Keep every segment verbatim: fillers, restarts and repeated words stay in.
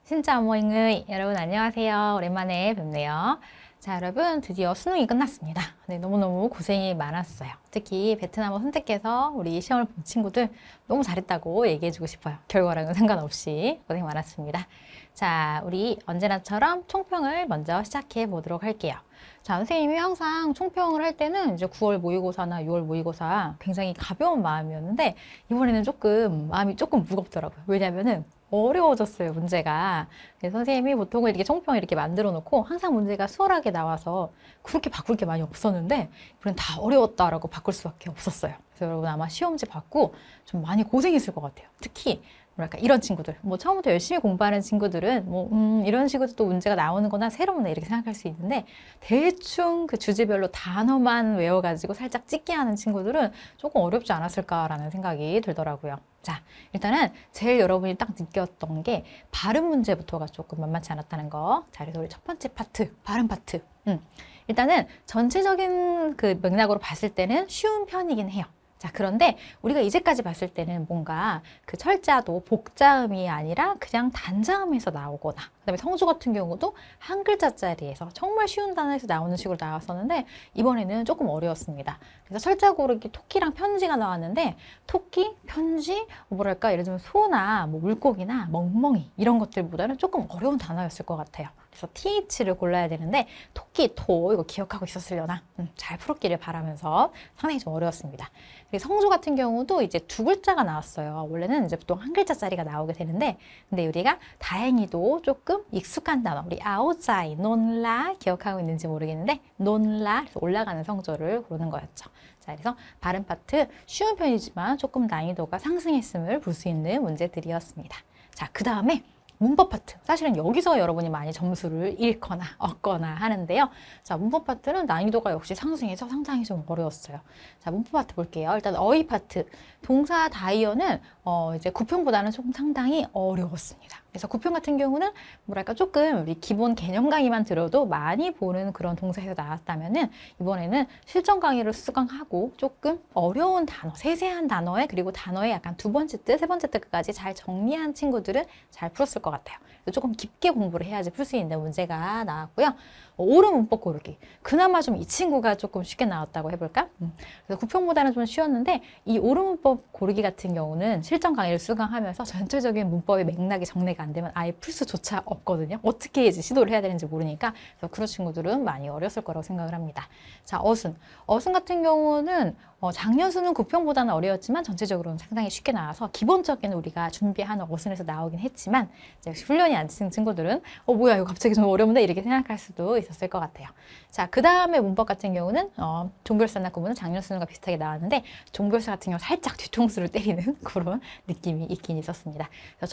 신짜 모잉의 여러분 안녕하세요. 오랜만에 뵙네요. 자, 여러분 드디어 수능이 끝났습니다. 네, 너무너무 고생이 많았어요. 특히 베트남어 선택해서 우리 시험을 본 친구들 너무 잘했다고 얘기해주고 싶어요. 결과랑은 상관없이 고생 많았습니다. 자, 우리 언제나처럼 총평을 먼저 시작해 보도록 할게요. 자, 선생님이 항상 총평을 할 때는 이제 구월 모의고사나 유월 모의고사 굉장히 가벼운 마음이었는데 이번에는 조금 마음이 조금 무겁더라고요. 왜냐면은 어려워졌어요, 문제가. 그래서 선생님이 보통은 이렇게 총평을 이렇게 만들어 놓고 항상 문제가 수월하게 나와서 그렇게 바꿀 게 많이 없었는데 이번엔 다 어려웠다라고 바꿀 수밖에 없었어요. 그래서 여러분 아마 시험지 받고 좀 많이 고생했을 것 같아요. 특히 뭐랄까 이런 친구들, 뭐 처음부터 열심히 공부하는 친구들은 뭐 음, 이런 식으로 또 문제가 나오는 거나 새로우네 이렇게 생각할 수 있는데 대충 그 주제별로 단어만 외워가지고 살짝 찍게 하는 친구들은 조금 어렵지 않았을까라는 생각이 들더라고요. 자, 일단은 제일 여러분이 딱 느꼈던 게 발음 문제부터가 조금 만만치 않았다는 거. 자, 그래서 우리 첫 번째 파트, 발음 파트. 음. 일단은 전체적인 그 맥락으로 봤을 때는 쉬운 편이긴 해요. 자, 그런데 우리가 이제까지 봤을 때는 뭔가 그 철자도 복자음이 아니라 그냥 단자음에서 나오거나 그다음에 성조 같은 경우도 한 글자짜리에서 정말 쉬운 단어에서 나오는 식으로 나왔었는데 이번에는 조금 어려웠습니다. 그래서 철자 고르기 토끼랑 편지가 나왔는데 토끼, 편지, 뭐랄까 예를 들면 소나 뭐 물고기나 멍멍이 이런 것들보다는 조금 어려운 단어였을 것 같아요. 그래서 티에이치를 골라야 되는데 토끼, 토 이거 기억하고 있었으려나? 음, 잘 풀었기를 바라면서 상당히 좀 어려웠습니다. 그리고 성조 같은 경우도 이제 두 글자가 나왔어요. 원래는 이제 보통 한 글자짜리가 나오게 되는데 근데 우리가 다행히도 조금 익숙한 단어 우리 아오자이, 논라 기억하고 있는지 모르겠는데 논라 그래서 올라가는 성조를 고르는 거였죠. 자, 그래서 발음 파트 쉬운 편이지만 조금 난이도가 상승했음을 볼 수 있는 문제들이었습니다. 자, 그 다음에 문법 파트. 사실은 여기서 여러분이 많이 점수를 잃거나 얻거나 하는데요. 자, 문법 파트는 난이도가 역시 상승해서 상당히 좀 어려웠어요. 자, 문법 파트 볼게요. 일단 어휘 파트. 동사 다이어는 어, 이제 구평보다는 조금 상당히 어려웠습니다. 그래서 구평 같은 경우는 뭐랄까 조금 우리 기본 개념 강의만 들어도 많이 보는 그런 동사에서 나왔다면은 이번에는 실전 강의를 수강하고 조금 어려운 단어, 세세한 단어에 그리고 단어의 약간 두 번째 뜻, 세 번째 뜻까지 잘 정리한 친구들은 잘 풀었을 것 같아요. 조금 깊게 공부를 해야지 풀 수 있는 문제가 나왔고요. 옳은 문법 고르기. 그나마 좀 이 친구가 조금 쉽게 나왔다고 해볼까? 음. 그래서 구평보다는 좀 쉬웠는데 이 옳은 문법 고르기 같은 경우는 실전 강의를 수강하면서 전체적인 문법의 맥락이 정리가 안 되면 아예 풀 수조차 없거든요. 어떻게 이제 시도를 해야 되는지 모르니까 그래서 그런 친구들은 많이 어렸을 거라고 생각을 합니다. 자, 어순. 어순 같은 경우는 어, 작년 수능 구평보다는 어려웠지만 전체적으로는 상당히 쉽게 나와서 기본적인 우리가 준비하는 어순에서 나오긴 했지만 이제 훈련이 안 친 친구들은 어 뭐야 이거 갑자기 좀 어려운데 이렇게 생각할 수도 있었을 것 같아요. 자, 그 다음에 문법 같은 경우는 어, 종별사나 구문은 작년 수능과 비슷하게 나왔는데 종별사 같은 경우 살짝 뒤통수를 때리는 그런 느낌이 있긴 있었습니다. 그래서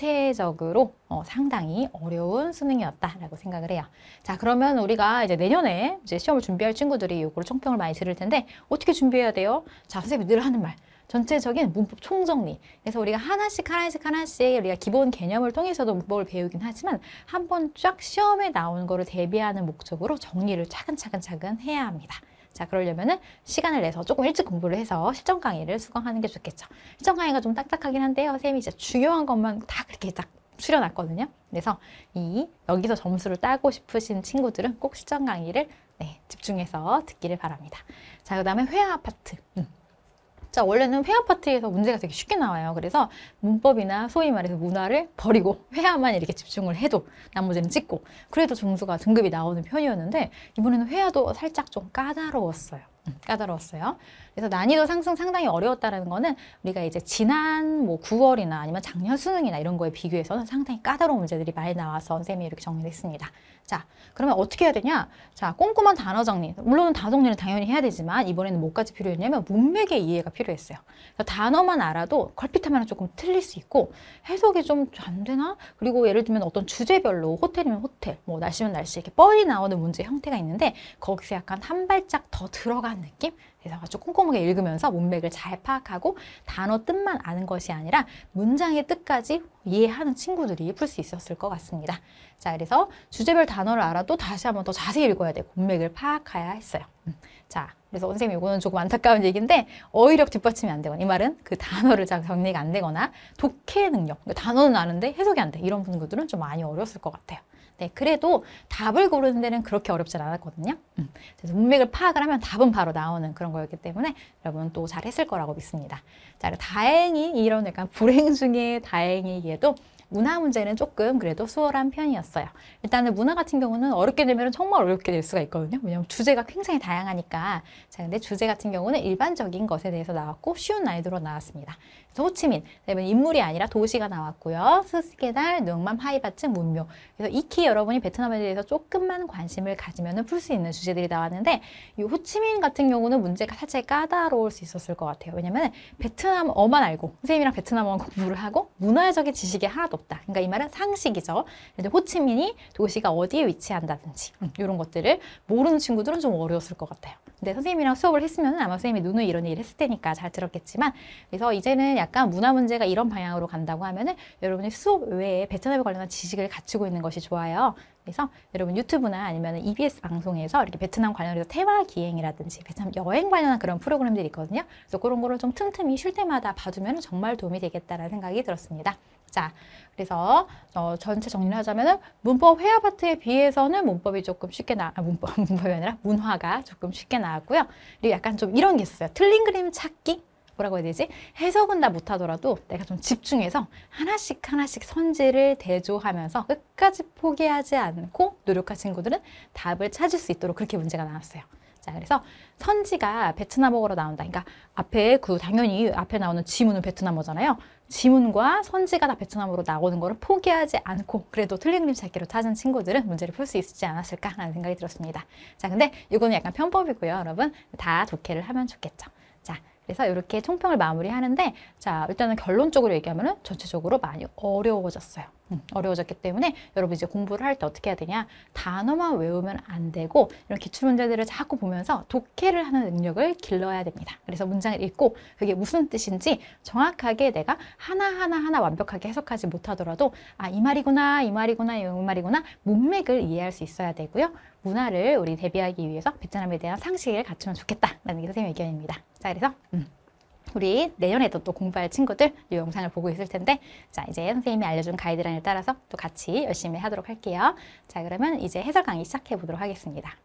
전체적으로 어, 상당히 어려운 수능이었다라고 생각을 해요. 자, 그러면 우리가 이제 내년에 이제 시험을 준비할 친구들이 이거를 총평을 많이 들을 텐데 어떻게 준비해야 돼요? 자, 선생님이 늘 하는 말. 전체적인 문법 총정리. 그래서 우리가 하나씩 하나씩 하나씩 우리가 기본 개념을 통해서도 문법을 배우긴 하지만 한번 쫙 시험에 나오는 거를 대비하는 목적으로 정리를 차근차근차근 해야 합니다. 자, 그러려면은 시간을 내서 조금 일찍 공부를 해서 실전 강의를 수강하는 게 좋겠죠. 실전 강의가 좀 딱딱하긴 한데요. 선생님이 진짜 중요한 것만 다 그렇게 딱 추려놨거든요. 그래서 이 여기서 점수를 따고 싶으신 친구들은 꼭 실전 강의를 네, 집중해서 듣기를 바랍니다. 자, 그 다음에 회화 파트. 음. 자, 원래는 회화 파트에서 문제가 되게 쉽게 나와요. 그래서 문법이나 소위 말해서 문화를 버리고 회화만 이렇게 집중을 해도 나머지는 찍고 그래도 점수가 등급이 나오는 편이었는데 이번에는 회화도 살짝 좀 까다로웠어요. 음, 까다로웠어요. 그래서 난이도 상승 상당히 어려웠다는 거는 우리가 이제 지난 뭐 구월이나 아니면 작년 수능이나 이런 거에 비교해서는 상당히 까다로운 문제들이 많이 나와서 선생님이 이렇게 정리를 했습니다. 자, 그러면 어떻게 해야 되냐? 자, 꼼꼼한 단어 정리. 물론 단어 정리는 당연히 해야 되지만 이번에는 뭐까지 필요했냐면 문맥의 이해가 필요했어요. 단어만 알아도 걸핏하면 조금 틀릴 수 있고 해석이 좀 안 되나? 그리고 예를 들면 어떤 주제별로 호텔이면 호텔, 뭐 날씨면 날씨 이렇게 뻔히 나오는 문제 형태가 있는데 거기서 약간 한 발짝 더 들어간 느낌? 그래서 아주 꼼꼼하게 읽으면서 문맥을 잘 파악하고 단어 뜻만 아는 것이 아니라 문장의 뜻까지 이해하는 친구들이 풀 수 있었을 것 같습니다. 자, 그래서 주제별 단어를 알아도 다시 한번 더 자세히 읽어야 되고 문맥을 파악해야 했어요. 음. 자, 그래서 선생님 이거는 조금 안타까운 얘기인데 어휘력 뒷받침이 안 되거나 이 말은 그 단어를 잘 정리가 안 되거나 독해 능력, 그러니까 단어는 아는데 해석이 안 돼. 이런 분들은 좀 많이 어려웠을 것 같아요. 네, 그래도 답을 고르는 데는 그렇게 어렵진 않았거든요. 음, 그래서 문맥을 파악을 하면 답은 바로 나오는 그런 거였기 때문에 여러분 또 잘했을 거라고 믿습니다. 자, 다행히 이런 약간 불행 중에 다행이게도 문화 문제는 조금 그래도 수월한 편이었어요. 일단은 문화 같은 경우는 어렵게 되면 정말 어렵게 될 수가 있거든요. 왜냐하면 주제가 굉장히 다양하니까. 자, 근데 주제 같은 경우는 일반적인 것에 대해서 나왔고 쉬운 난이도로 나왔습니다. 그래서 호치민, 그다음에 인물이 아니라 도시가 나왔고요. 스스케달, 능만, 하이바츠, 문묘. 그래서 익히 여러분이 베트남에 대해서 조금만 관심을 가지면 풀 수 있는 주제들이 나왔는데 이 호치민 같은 경우는 문제가 살짝 까다로울 수 있었을 것 같아요. 왜냐면 베트남어만 알고 선생님이랑 베트남어 공부를 하고 문화적인 지식이 하나도 없다. 그러니까 이 말은 상식이죠. 근데 호치민이 도시가 어디에 위치한다든지 음, 이런 것들을 모르는 친구들은 좀 어려웠을 것 같아요. 근데 선생님이랑 수업을 했으면 아마 선생님이 누누이 이런 얘기를 했을 테니까 잘 들었겠지만 그래서 이제는 약간 문화 문제가 이런 방향으로 간다고 하면은 여러분이 수업 외에 베트남에 관련한 지식을 갖추고 있는 것이 좋아요. 그래서 여러분 유튜브나 아니면 이비에스 방송에서 이렇게 베트남 관련해서 테마 기행이라든지 베트남 여행 관련한 그런 프로그램들이 있거든요. 그래서 그런 거를 좀 틈틈이 쉴 때마다 봐주면 정말 도움이 되겠다라는 생각이 들었습니다. 자, 그래서 어, 전체 정리를 하자면은 문법 회화 파트에 비해서는 문법이 조금 쉽게 나, 아, 문법, 문법이 아니라 문화가 조금 쉽게 나왔고요. 그리고 약간 좀 이런 게 있었어요. 틀린 그림 찾기? 뭐라고 해야 되지? 해석은 다 못하더라도 내가 좀 집중해서 하나씩 하나씩 선지를 대조하면서 끝까지 포기하지 않고 노력한 친구들은 답을 찾을 수 있도록 그렇게 문제가 나왔어요. 자, 그래서 선지가 베트남어로 나온다. 그러니까 앞에 그 당연히 앞에 나오는 지문은 베트남어잖아요. 지문과 선지가 다 베트남어로 나오는 거를 포기하지 않고 그래도 틀린 그림 찾기로 찾은 친구들은 문제를 풀 수 있지 않았을까라는 생각이 들었습니다. 자, 근데 이거는 약간 편법이고요. 여러분 다 독해를 하면 좋겠죠. 자, 그래서 이렇게 총평을 마무리하는데 자, 일단은 결론적으로 얘기하면은 전체적으로 많이 어려워졌어요. 음, 어려워졌기 때문에 여러분 이제 공부를 할 때 어떻게 해야 되냐? 단어만 외우면 안 되고 이런 기출 문제들을 자꾸 보면서 독해를 하는 능력을 길러야 됩니다. 그래서 문장을 읽고 그게 무슨 뜻인지 정확하게 내가 하나하나 하나 완벽하게 해석하지 못하더라도 아, 이 말이구나, 이 말이구나, 이 말이구나 문맥을 이해할 수 있어야 되고요. 문화를 우리 대비하기 위해서 베트남에 대한 상식을 갖추면 좋겠다라는 게 선생님의 의견입니다. 자, 그래서 음. 우리 내년에도 또 공부할 친구들 이 영상을 보고 있을 텐데 자, 이제 선생님이 알려준 가이드라인을 따라서 또 같이 열심히 하도록 할게요. 자, 그러면 이제 해설 강의 시작해 보도록 하겠습니다.